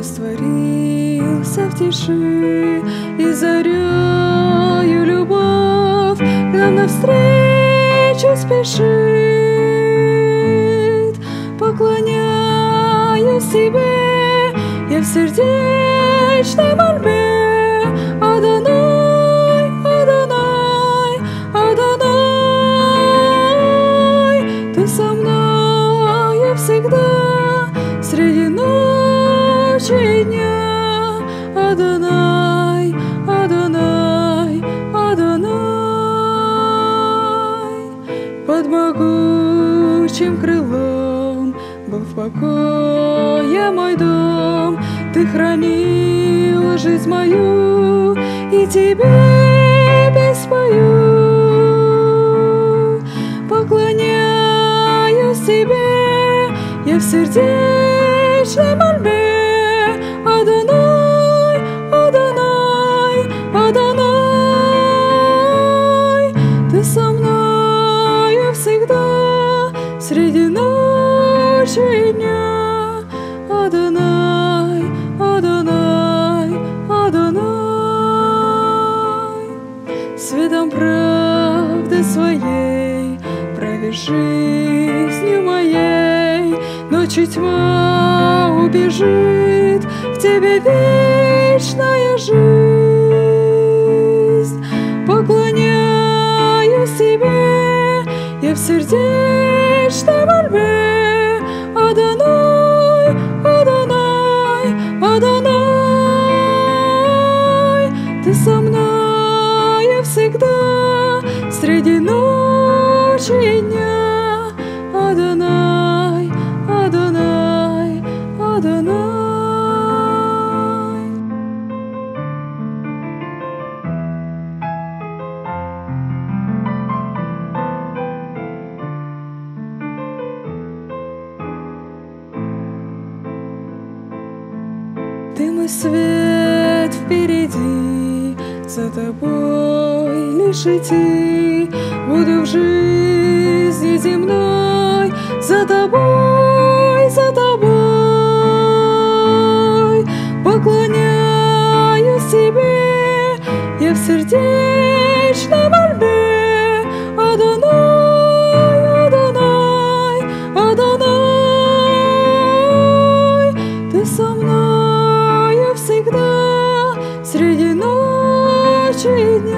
растворился в тиши, и зарею любовь к нам навстречу спешит. Поклоняюсь тебе я в сердечной мольбе, АДОНАЙ, АДОНАЙ, АДОНАЙ. Ты со мною всегда среди ночи и дня, АДОНАЙ, АДОНАЙ, АДОНАЙ. Под могучим крылом был в покое мой дом, ты хранила жизнь мою, и тебе песнь пою. Поклоняюсь тебе я в сердечной мольбе, АДОНАЙ, АДОНАЙ, АДОНАЙ. Ты со мною всегда среди ночи и дня, АДОНАЙ, АДОНАЙ, АДОНАЙ. Светом правды своей прави жизнью моей, ночью тьма убежит, в тебе вечная жизнь. Поклоняюсь тебе я в сердечной мольбе, АДОНАЙ, АДОНАЙ, АДОНАЙ. Ты со мною всегда среди ночи и дня, АДОНАЙ, АДОНАЙ, АДОНАЙ. Ты мой свет впереди, за тобой лишь идти. Буду в жизни земной за тобой, за тобой. Поклоняюсь тебе я в сердечной мольбе, АДОНАЙ, АДОНАЙ, АДОНАЙ. Ты со мною всегда среди ночи и дня.